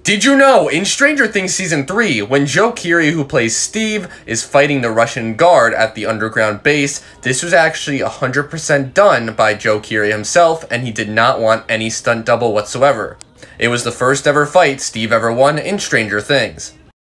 Did you know, in Stranger Things Season 3, when Joe Keery, who plays Steve, is fighting the Russian guard at the underground base, this was actually 100% done by Joe Keery himself, and he did not want any stunt double whatsoever. It was the first ever fight Steve ever won in Stranger Things.